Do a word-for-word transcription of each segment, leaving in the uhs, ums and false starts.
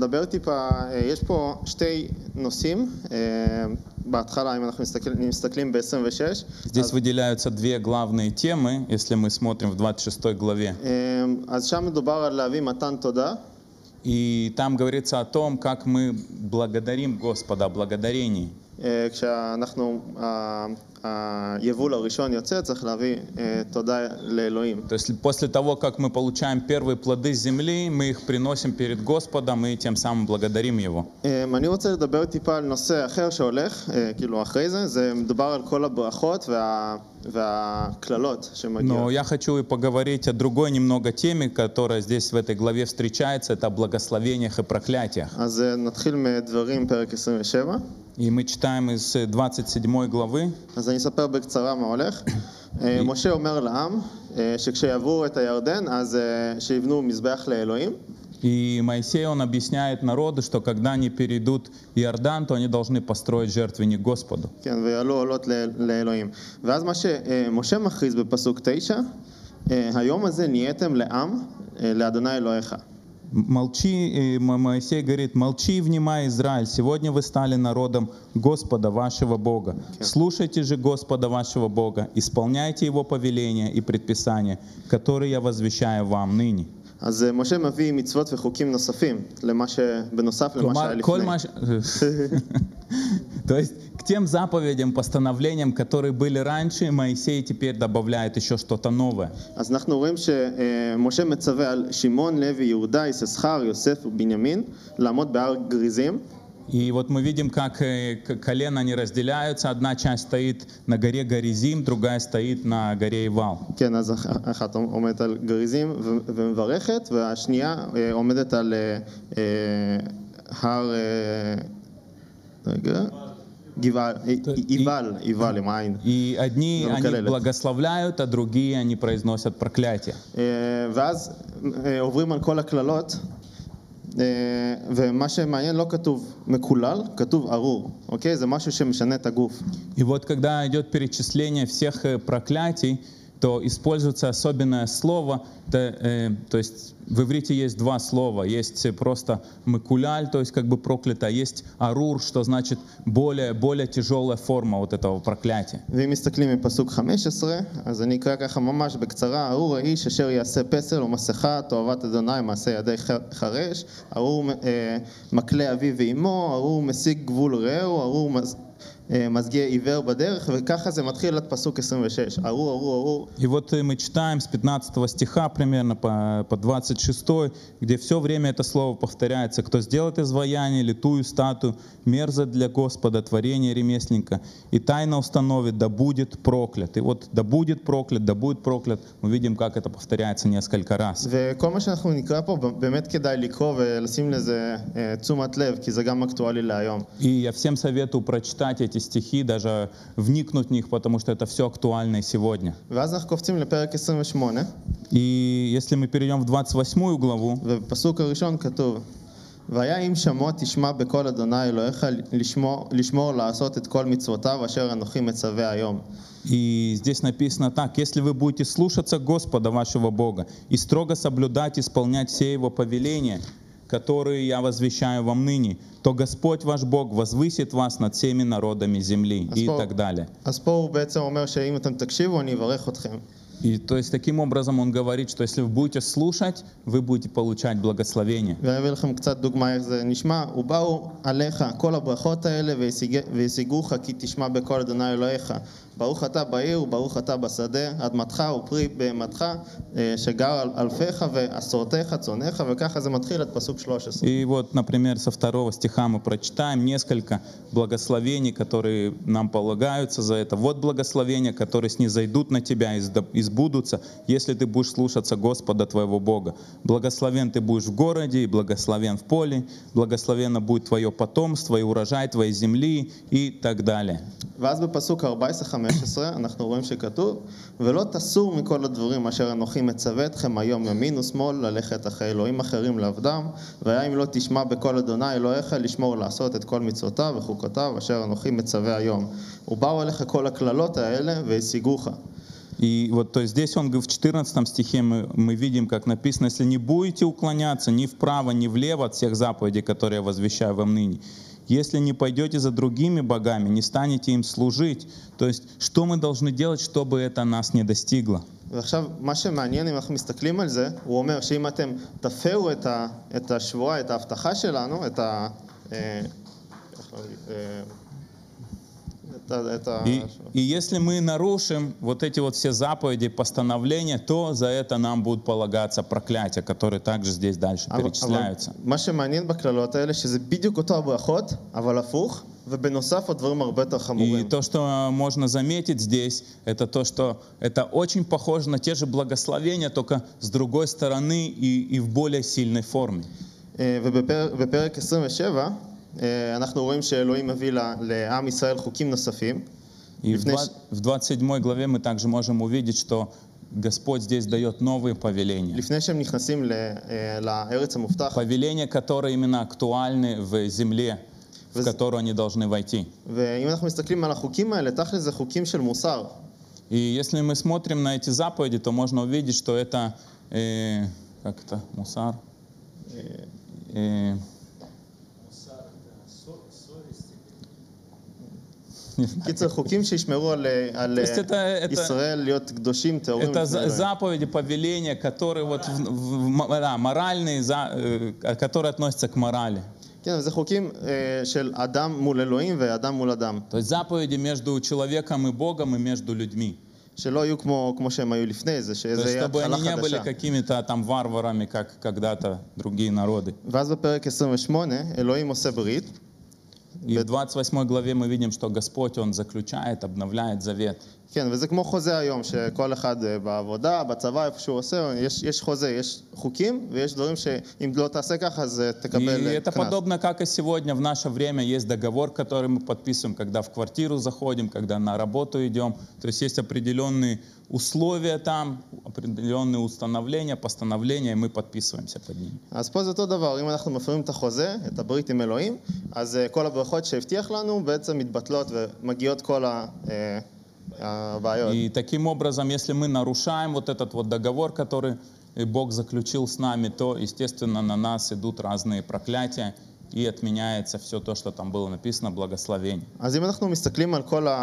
לדבר טיפה, יש פה שתי נושאים, בהתחלה, אם אנחנו מסתכלים ב-עשרים ושש. Здесь выделяются две главные темы, если мы смотрим в двадцать шестой главе. אז שם מדובר על להביא מתן תודה. И там говорится о том, как мы благодарим Господа, о благодарении. כשאנחנו, היבול הראשון יוצא, צריך להביא תודה לאלוהים. То есть после того, как мы получаем первые плоды земли, мы их приносим перед Господом и тем самым благодарим Его. אני רוצה לדבר טיפה על נושא אחר שהולך, כאילו אחרי זה, זה מדובר על כל הברכות וה... והכללות שמגיעות. Но я хочу и поговорить о другой немного теме, которая здесь в этой главе встречается, это о благословениях и проклятиях. אז נתחיל מדברים פרק עשרים ושבע. И мы читаем из двадцать седьмой главы. אז אני אספר בקצרה מה הולך. משה אומר לעם שכשיעברו את הירדן, אז שיבנו מזבח לאלוהים. И Моисей, он объясняет народу, что когда они перейдут Иордан, то они должны построить жертвенник Господу. כן, ויעלו עולות לאלוהים. ואז מה שמשה מכריז בפסוק תשע, היום הזה נהייתם לעם, לאדוני אלוהיך. Молчи, Моисей говорит, молчи и внимай, Израиль, сегодня вы стали народом Господа вашего Бога. Слушайте же Господа вашего Бога, исполняйте Его повеления и предписания, которые я возвещаю вам ныне. אז משה מביא מצוות וחוקים נוספים, למה שבנוסף למה שהיה לפני. То есть к тем заповедям, постановлениям, которые были раньше, Моисей теперь добавляет еще что-то новое. אז אנחנו רואים שמשה מצווה על שמעון, לוי, יהודה, יששכר, יוסף ובנימין לעמוד בהר גריזים. И вот мы видим, как колено они разделяются. Одна часть стоит на горе Горизим, другая стоит на горе Ивал. כן, אז אחת עומדת על גריזים ומברכת, והשנייה עומדת על הר... רגע... Ивал, Ивал, עם עין. И одни они благословляют, а другие они произносят проклятие. ואז עוברים על כל הכללות. ומה שמעניין לא כתוב מקולל, כתוב ארור, אוקיי? זה משהו שמשנה את הגוף. И вот когда идет перечисление всех проклятий, то используется особенное слово, то, э, то есть в иврите есть два слова, есть просто мекуляль, то есть как бы проклято, есть арур, что значит более, более тяжелая форма вот этого проклятия. ואם מסתכלים מפסוק חמש עשרה, אז אני אקרא ככה ממש בקצרה, ארור האיש אשר יעשה פסל ומסכה, תועבת אדוני מעשה ידי חרש, ארור מקלה אביו ואמו, ארור משיג גבול רעהו, ארור מזגיע עיוור בדרך, וככה זה מתחיל עד פסוק עשרים ושש. ארור, ארור, ארור. И вот мы читаем с пятнадцатого стиха примерно по, по двадцать шестой, где все время это слово повторяется. Кто сделает изваяние, литую статую, мерзость для Господа, творение ремесленника, и тайно установит, да будет проклят. И вот да будет проклят, да будет проклят. Мы видим, как это повторяется несколько раз. וכל מה שאנחנו נקרא פה, באמת כדאי לקרוא ולשים לזה תשומת לב, כי זה גם אקטואלי להיום. И я всем советую прочитать эти стихи, даже вникнуть в них, потому что это все актуально и сегодня. ואז אנחנו קופצים לפרק עשרים ושמונה. И если мы перейдем в двадцать восьмую главу, ובפסוק הראשון כתוב, והיה אם שמוע תשמע בקול אדוני אלוהיך לשמור, לשמור לעשות את כל מצוותיו אשר אנוכי מצווה היום. И здесь написано так: если вы будете слушаться Господа вашего Бога и строго соблюдать, исполнять все Его повеления, которые я возвещаю вам ныне, то Господь ваш Бог возвысит вас над всеми народами земли и так далее. אז פה הוא בעצם אומר שאם אתם תקשיבו אני אברך אתכם. И то есть таким образом он говорит, что если вы будете слушать, вы будете получать благословение. ואני אביא לכם קצת דוגמה איך זה נשמע. ובאו עליך כל הברכות האלה וישיגוך כי תשמע בקול אדוני אלוהיך. ברוך אתה בעיר וברוך אתה בשדה, אדמתך ופרי בהמתך שגר על אלפיך ועשורתך צונך, וככה זה מתחיל עד פסוק שלוש עשרה. И вот, например, со второго стиха мы прочитаем несколько благословений, которые нам полагаются за это. Вот благословения, которые снизойдут на тебя и сбудутся, если ты будешь слушаться Господа твоего Бога. Благословен ты будешь в городе и благословен в поле, благословенно будет твое потомство и урожай твоей земли и так далее. ואז בפסוק ארבע עשרה חמש עשרה אנחנו רואים שכתוב ולא תסור מכל הדברים אשר אנוכי מצווה אתכם היום ימין ושמאל ללכת אחרי אלוהים אחרים לעבדם, והיה אם לא תשמע בקול אדוני אלוהיך לשמור לעשות את כל מצוותיו וחוקותיו אשר אנוכי מצווה היום. ובאו עליך כל הכללות האלה והשיגוך. И вот то есть здесь он говорит, в четырнадцатом стихе мы, мы видим, как написано, если не будете уклоняться ни вправо, ни влево от всех заповедей, которые я возвещаю вам ныне, если не пойдете за другими богами, не станете им служить, то есть что мы должны делать, чтобы это нас не достигло? ועכשיו, מה שמעניין אם אנחנו מסתכלים על זה, הוא אומר שאם אתם תפרו את, ה, את השבועה, את ההבטחה שלנו, את ה... אה, איך להגיד, אה, את ה... את ה И, и если мы нарушим вот эти вот все заповеди, постановления, то за это нам будут полагаться проклятия, которые также здесь дальше אבל, перечисляются. אבל מה שמעניין בכללות האלה, שזה בדיוק אותו הברכות, אבל הפוך, ובנוסף עוד דברים הרבה יותר И חמורים. то, что можно заметить здесь, это то, что это очень похоже на те же благословения, только с другой стороны и, и в более сильной форме. אה, ובפרק בפרק עשרים ושבע, אה, אנחנו רואים שאלוהים מביא ל- לעם ישראל חוקים נוספים. И в לפני два- в двадцать седьмой главе мы также можем увидеть, что Господь здесь дает новые повеления. לפני שהם נכנסים ל- אה, לארץ המובטחת. Повеления, которые именно актуальны в земле, в וזה- которую они должны войти. ואם אנחנו מסתכלים על החוקים האלה, תכל'ס זה חוקים של מוסר. И если мы смотрим на эти заповеди, то можно увидеть, что это, э, как это, мусар? Э, קיצר, חוקים שישמרו על, על То есть это, это, ישראל להיות קדושים, טהורים это לפני за- אלוהים. заповеди, повеления, которые вот, в- в- в- да, моральные, за- э, которые относятся к морали. כן, זה חוקים אה, של אדם מול אלוהים ואדם מול אדם. То есть заповеди между человеком и Богом и между людьми. שלא יהיו כמו, כמו שהם היו לפני זה, То שזה есть יהיה чтобы התחלה они не были חדשה. какими-то там варварами, как когда-то другие народы. ואז בפרק עשרים ושמונה, אלוהים עושה ברית, И в двадцать восьмой главе мы видим, что Господь, Он заключает, обновляет завет. כן, וזה כמו חוזה היום, שכל אחד אה, בעבודה, בצבא, איפה שהוא עושה, יש, יש חוזה, יש חוקים, ויש דברים שאם לא תעשה ככה, אז אה, И תקבל אה, это קנס. подобно, как и сегодня в наше время есть договор, который мы подписываем, когда в квартиру заходим, когда на работу идем. То есть есть определенные условия там, определенные установления, постановления, и мы подписываемся под ними. אז פה זה אותו דבר, אם אנחנו מפרים את החוזה, את הברית עם אלוהים, אז אה, כל הברכות שהבטיח לנו בעצם מתבטלות ומגיעות כל ה- אה, הבעיות. И таким образом, если мы нарушаем вот этот вот договор, который э, Бог заключил с нами, то, естественно, на нас идут разные проклятия, и отменяется все то, что там было написано, благословение. אז אם אנחנו מסתכלים על כל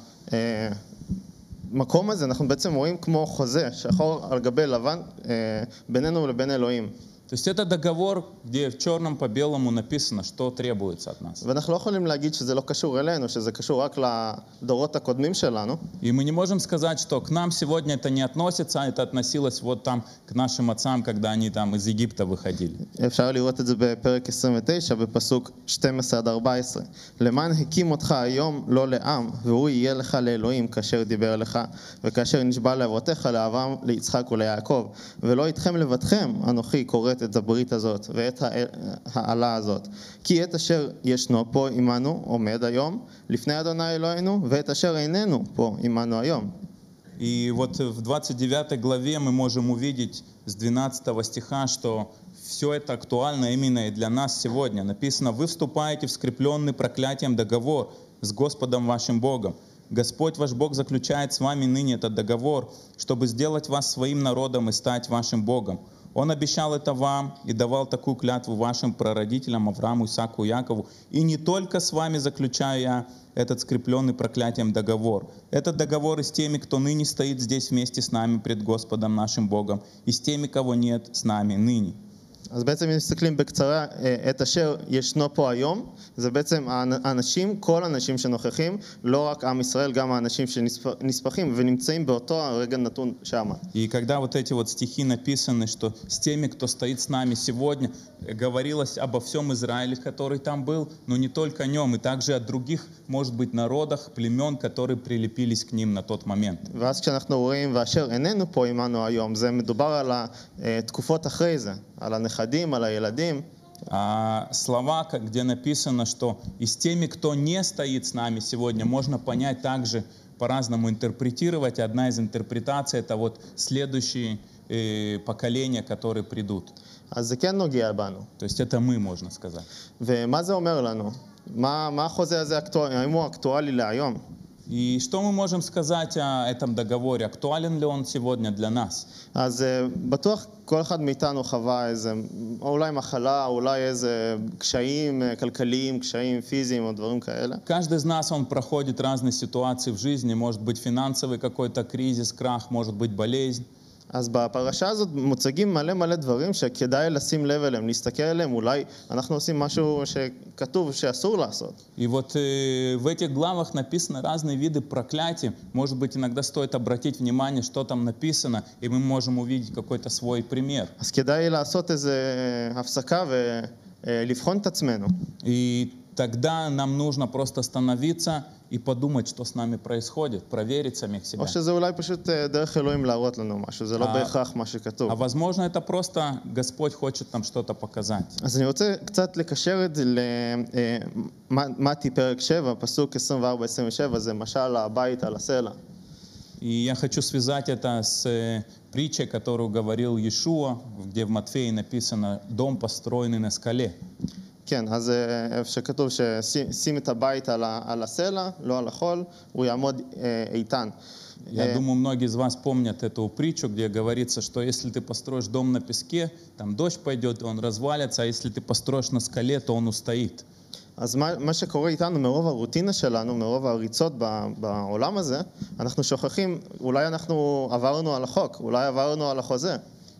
המקום הזה, אנחנו בעצם רואים כמו חוזה, שחור על גבי לבן, אה, בינינו לבין אלוהים. То есть это договор, где в черном по белому написано, что требуется от нас. ואנחנו לא יכולים להגיד שזה לא קשור אלינו, שזה קשור רק לדורות הקודמים שלנו. И мы не можем сказать, что к нам сегодня это не относится, а это относилось вот там к нашим отцам, когда они там из Египта выходили. אפשר לראות את זה בפרק עשרים ותשע, בפסוק שתים עשרה עד ארבע עשרה. למען הקים אותך היום לא לעם, והוא יהיה לך לאלוהים כאשר דיבר לך, וכאשר נשבע לאבותיך, לאברהם, ליצחק וליעקב. ולא איתכם לבדכם, אנוכי כורת את הברית הזאת ואת העלה הזאת. כי את אשר ישנו פה עמנו עומד היום, לפני אדוני אלוהינו, ואת אשר איננו פה עמנו היום. И вот в двадцать девятой главе мы можем увидеть с двенадцатого стиха, что все это актуально именно и для нас сегодня. Написано: «Вы вступаете в скрепленный проклятием договор с Господом вашим Богом. Господь ваш Бог заключает с вами ныне этот договор, чтобы сделать вас своим народом и стать вашим Богом. Он обещал это вам и давал такую клятву вашим прародителям Аврааму, Исааку и Якову. И не только с вами заключаю я этот скрепленный проклятием договор. Этот договор и с теми, кто ныне стоит здесь вместе с нами пред Господом нашим Богом, и с теми, кого нет с нами ныне». אז בעצם אם מסתכלים בקצרה, את אשר ישנו פה היום, זה בעצם האנשים, כל האנשים שנוכחים, לא רק עם ישראל, גם האנשים שנספחים ונמצאים באותו הרגע נתון שם. И когда вот эти вот стихи написаны, что с теми, кто стоит с нами сегодня, говорилось обо всем Израиле, который там был, но не только о нем, и также о других, может быть, народах, племен, которые прилепились к ним на тот момент. ואז כשאנחנו רואים, ואשר איננו פה עמנו היום, זה מדובר על התקופות אחרי זה, על הנכדים, על הילדים. А слова, где написано, что и с теми, кто не стоит с нами сегодня, можно понять также, по-разному интерпретировать. Одна из интерпретаций — это вот следующие э, поколения, которые придут. אז זה כן נוגע בנו. То есть это мы, можно сказать. ומה זה אומר לנו? מה, מה החוזה הזה אקטואלי, האם הוא אקטואלי להיום? И что мы можем сказать о этом договоре? Актуален ли он сегодня для нас? אז אה, בטוח כל אחד מאיתנו חווה איזה, או אולי מחלה, או אולי איזה קשיים אה, כלכליים, קשיים פיזיים או דברים כאלה. Каждый из нас, он проходит разные ситуации в жизни. Может быть финансовый какой-то кризис, крах, может быть болезнь. אז בפרשה הזאת מוצגים מלא מלא דברים שכדאי לשים לב אליהם, להסתכל עליהם, אולי אנחנו עושים משהו שכתוב שאסור לעשות. И вот э, в этих главах написаны разные виды проклятий. Может быть, иногда стоит обратить внимание, что там написано, и мы можем увидеть какой-то свой пример. אז כדאי לעשות איזה הפסקה ולבחון את עצמנו. И тогда нам нужно просто остановиться и подумать, что с нами происходит, проверить самих себя. או שזה אולי פשוט אה, דרך אלוהים להראות לנו משהו, זה לא אה. בהכרח מה שכתוב. А возможно, это просто Господь хочет нам что-то показать. אז אני רוצה קצת לקשר את זה למתי פרק שבע, פסוק עשרים וארבע עשרים ושבע, זה משל הבית על הסלע. И я хочу связать это с э, притчей, которую говорил Иешуа, где в Матфея написано «Дом, построенный на скале». כן, אז אה, איפה שכתוב ששים את הבית על ה- על הסלע, לא על החול, הוא יעמוד אה, איתן. Я אה, думаю, многие из вас помнят эту притчу, где говорится, что если ты построишь дом на песке, там дождь пойдет, он развалится, а если ты построишь на скале, то он устоит. אז מה, מה שקורה איתנו מרוב הרוטינה שלנו, מרוב הריצות ב- בעולם הזה, אנחנו שוכחים, אולי אנחנו עברנו על החוק, אולי עברנו על החוזה.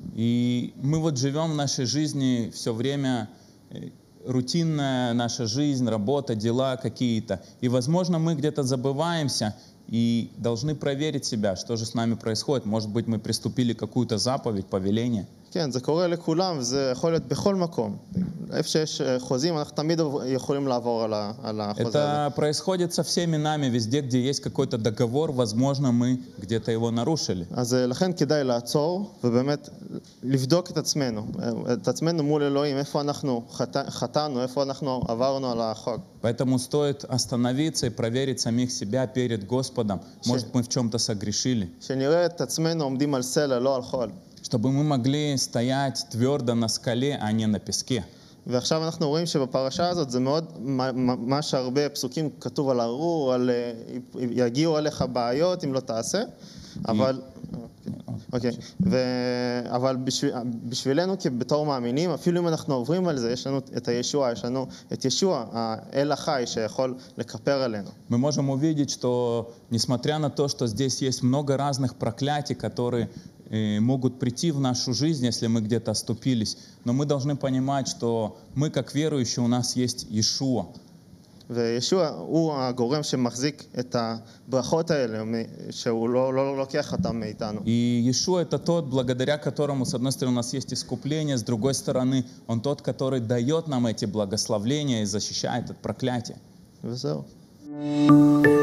И мы вот живем в нашей жизни все время, э, рутинная наша жизнь, работа, дела какие-то. И, возможно, мы где-то забываемся и должны проверить себя, что же с нами происходит. Может быть, мы приступили какую-то заповедь, повеление. כן, זה קורה לכולם, וזה יכול להיות בכל מקום. איפה שיש אה, חוזים, אנחנו תמיד יכולים לעבור על, ה- על החוזה הזה. Это происходит со всеми нами, везде, где есть какой-то договор, возможно, мы где-то его нарушили. אז אה, לכן כדאי לעצור, ובאמת לבדוק את עצמנו, אה, את עצמנו מול אלוהים, איפה אנחנו חט- חטאנו, איפה אנחנו עברנו על החוק. Поэтому стоит остановиться и проверить самих себя перед Господом. Может, мы в чем-то согрешили. שנראה את עצמנו עומדים על סלע, לא על חול. Чтобы мы могли стоять твердо на скале, а не на песке. ועכשיו אנחנו רואים שבפרשה הזאת זה מאוד, ממש הרבה פסוקים כתוב על ארור, על אה, יגיעו עליך בעיות אם לא תעשה, אבל... אוקיי, ו... אבל בשביל, בשבילנו כבתור מאמינים, אפילו אם אנחנו עוברים על זה, יש לנו את הישוע, יש לנו את ישוע, האל החי שיכול לכפר עלינו. Мы можем увидеть, что несмотря на то, что здесь есть много разных проклятий, которые э, могут прийти в нашу жизнь, если мы где-то оступились, но мы должны понимать, что мы, как верующие, у нас есть Иешуа. וישוע הוא הגורם שמחזיק את הברכות האלה, שהוא לא, לא לוקח אותם מאיתנו. И Иешуа — это тот, благодаря которому, с одной стороны, у нас есть искупление, с другой стороны, Он тот, который дает нам эти благословления и защищает от проклятия. וזהו.